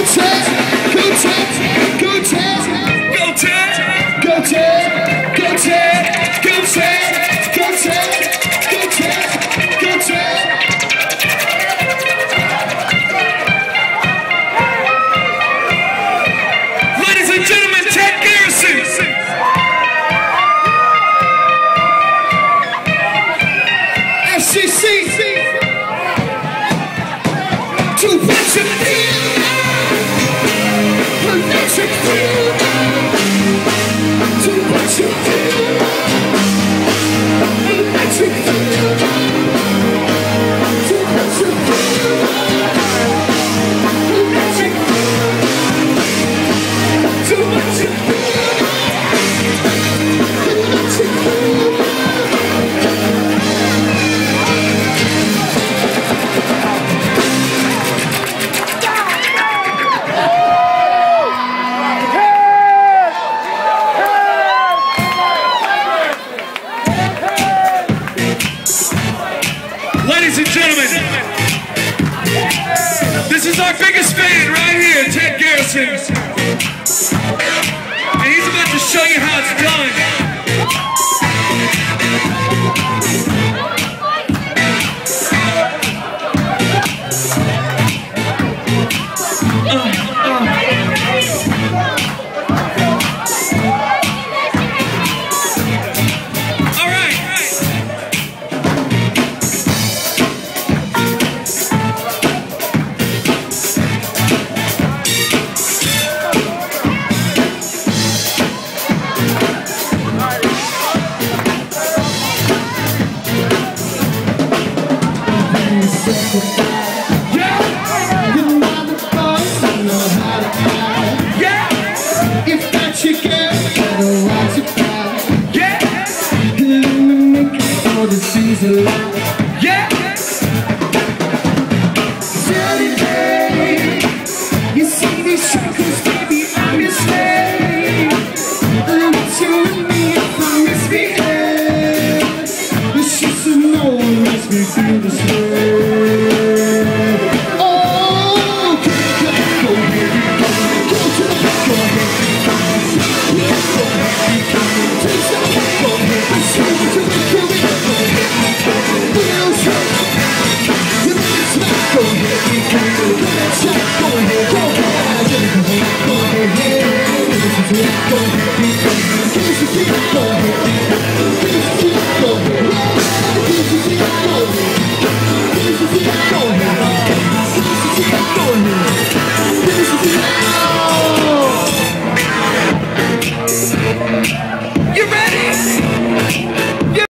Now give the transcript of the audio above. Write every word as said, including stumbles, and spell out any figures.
Ladies and gentlemen, this is our biggest fan right here, Ted Garrison. And he's about to show you how it's done. Yeah! Sunny day, you see these shackles, baby, I'm your slave. Let you with me if I misbehave. The shits of no one makes me feel this way. Oh, go ahead, go ahead, go to the back, go ahead, go ahead, go ahead, go ahead, taste that, go ahead, I swear to the kill me, go ahead. Go ahead.